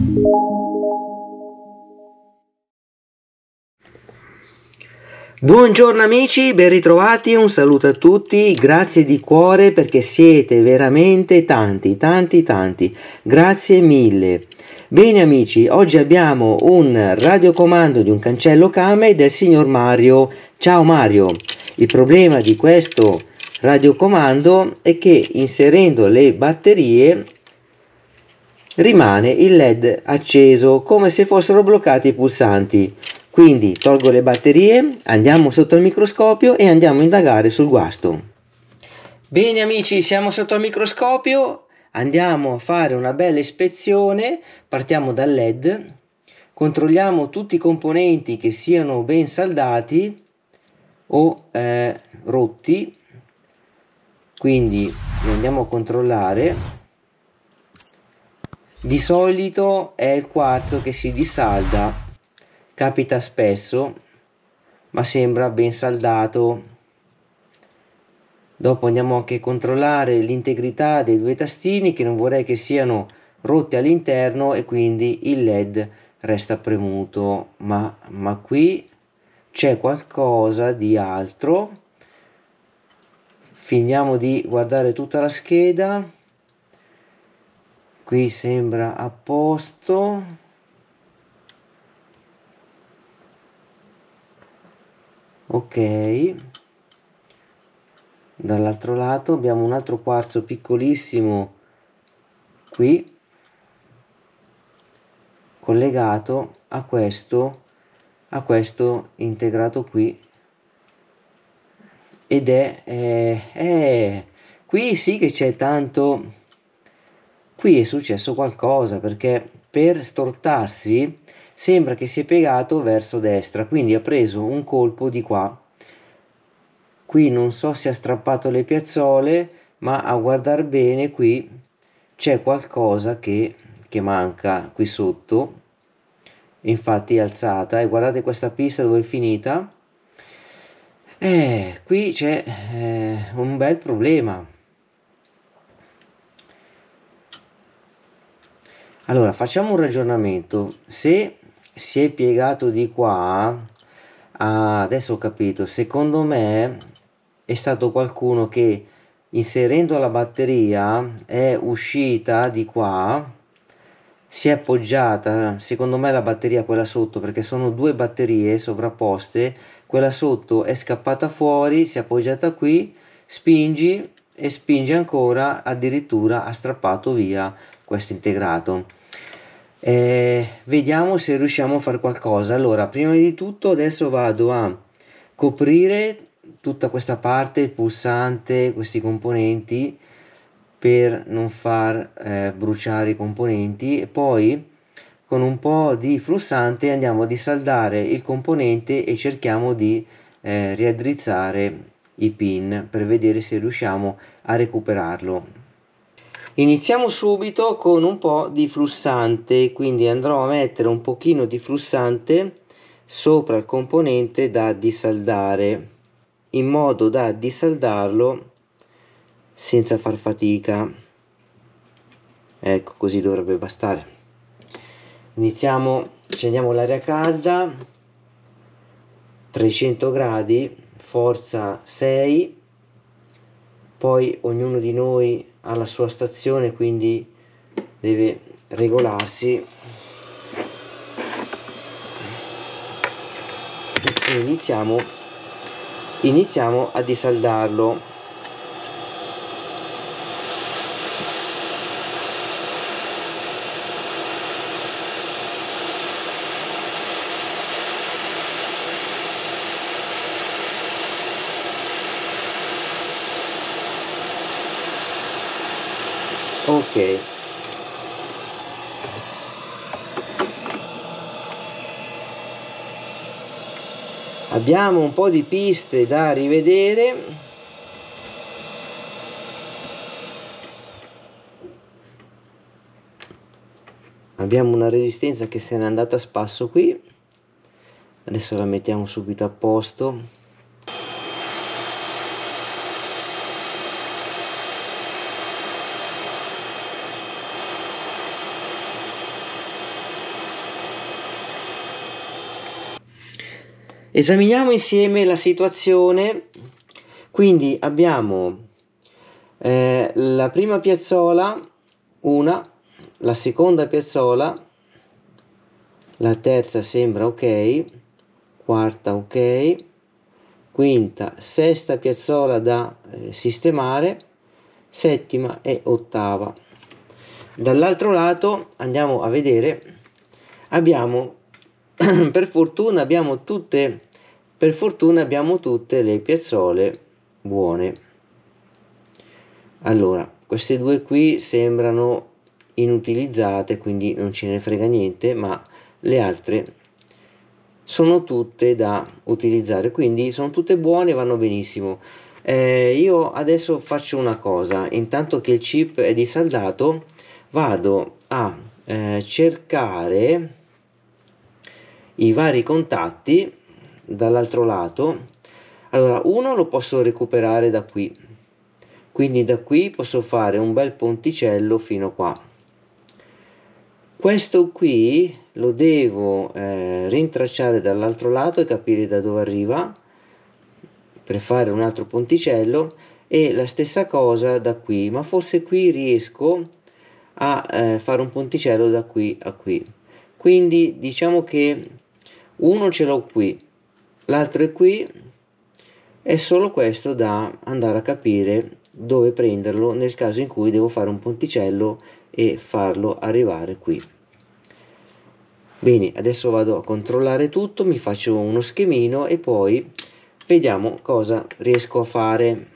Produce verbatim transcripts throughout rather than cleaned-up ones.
Buongiorno amici, ben ritrovati, un saluto a tutti, grazie di cuore perché siete veramente tanti, tanti, tanti, grazie mille. Bene amici, oggi abbiamo un radiocomando di un cancello Kame del signor Mario. Ciao Mario, il problema di questo radiocomando è che inserendo le batterie rimane il led acceso come se fossero bloccati i pulsanti. Quindi tolgo le batterie, andiamo sotto il microscopio e andiamo a indagare sul guasto. Bene amici, siamo sotto il microscopio, andiamo a fare una bella ispezione, partiamo dal led, controlliamo tutti i componenti che siano ben saldati o eh, rotti, quindi li andiamo a controllare. Di solito è il quarzo che si disalda, capita spesso, ma sembra ben saldato. Dopo andiamo anche a controllare l'integrità dei due tastini, che non vorrei che siano rotti all'interno e quindi il led resta premuto, ma, ma qui c'è qualcosa di altro. Finiamo di guardare tutta la scheda, qui sembra a posto. Ok, dall'altro lato abbiamo un altro quarzo piccolissimo qui collegato a questo a questo integrato qui, ed è, è, è qui sì che c'è tanto, qui è successo qualcosa perché per stortarsi sembra che si è piegato verso destra, quindi ha preso un colpo di qua. Qui non so se ha strappato le piazzole, ma a guardar bene qui c'è qualcosa che, che manca qui sotto. Infatti è alzata, e guardate questa pista dove è finita. Eh, qui c'è eh, un bel problema. Allora facciamo un ragionamento. Se si è piegato di qua, ah, adesso ho capito, secondo me è stato qualcuno che inserendo la batteria è uscita di qua, si è appoggiata, secondo me la batteria quella sotto, perché sono due batterie sovrapposte, quella sotto è scappata fuori, si è appoggiata qui, spingi e spingi ancora, addirittura ha strappato via questo integrato. Eh, vediamo se riusciamo a fare qualcosa. Allora, prima di tutto adesso vado a coprire tutta questa parte, il pulsante, questi componenti, per non far eh, bruciare i componenti, e poi con un po' di flussante andiamo a disaldare il componente e cerchiamo di eh, riaddrizzare i pin per vedere se riusciamo a recuperarlo. Iniziamo subito con un po' di flussante, quindi andrò a mettere un pochino di flussante sopra il componente da disaldare, in modo da disaldarlo senza far fatica. Ecco, così dovrebbe bastare. Iniziamo, accendiamo l'aria calda, trecento gradi, forza sei, poi ognuno di noi ha la sua stazione, quindi deve regolarsi. E iniziamo, iniziamo a disaldarlo. Ok, abbiamo un po' di piste da rivedere. Abbiamo una resistenza che se n'è andata a spasso qui, adesso la mettiamo subito a posto. Esaminiamo insieme la situazione. Quindi abbiamo eh, la prima piazzola, una, la seconda piazzola, la terza sembra ok, quarta ok, quinta, sesta piazzola da eh, sistemare, settima e ottava. Dall'altro lato andiamo a vedere, abbiamo per fortuna abbiamo tutte per fortuna abbiamo tutte le piazzole buone. Allora, queste due qui sembrano inutilizzate, quindi non ce ne frega niente, ma le altre sono tutte da utilizzare, quindi sono tutte buone, vanno benissimo. Eh, io adesso faccio una cosa, intanto che il chip è disaldato vado a eh, cercare i vari contatti dall'altro lato. Allora, uno lo posso recuperare da qui, quindi da qui posso fare un bel ponticello fino qua. Questo qui lo devo eh, rintracciare dall'altro lato e capire da dove arriva per fare un altro ponticello, e la stessa cosa da qui, ma forse qui riesco a eh, fare un ponticello da qui a qui. Quindi diciamo che uno ce l'ho qui, l'altro è qui, è solo questo da andare a capire dove prenderlo nel caso in cui devo fare un ponticello e farlo arrivare qui. Bene, adesso vado a controllare tutto, mi faccio uno schemino e poi vediamo cosa riesco a fare.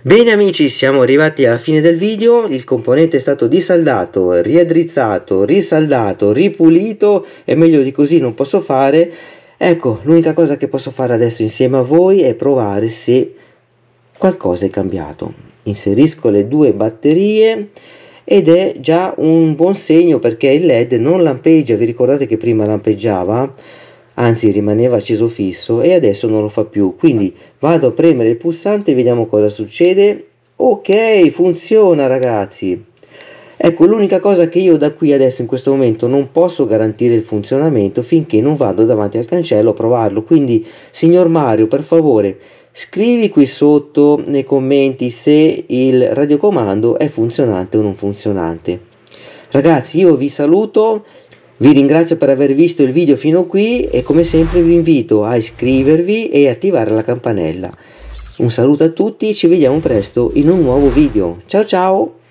Bene amici, siamo arrivati alla fine del video, il componente è stato disaldato, riaddrizzato, risaldato, ripulito e meglio di così non posso fare. Ecco, l'unica cosa che posso fare adesso insieme a voi è provare se qualcosa è cambiato. Inserisco le due batterie ed è già un buon segno perché il led non lampeggia. Vi ricordate che prima lampeggiava? Anzi rimaneva acceso fisso e adesso non lo fa più, quindi vado a premere il pulsante e vediamo cosa succede. Ok, funziona ragazzi. Ecco, l'unica cosa che io da qui adesso in questo momento non posso garantire il funzionamento finché non vado davanti al cancello a provarlo, quindi signor Mario, per favore scrivi qui sotto nei commenti se il radiocomando è funzionante o non funzionante. Ragazzi, io vi saluto. Vi ringrazio per aver visto il video fino qui e come sempre vi invito a iscrivervi e attivare la campanella. Un saluto a tutti, ci vediamo presto in un nuovo video. Ciao ciao!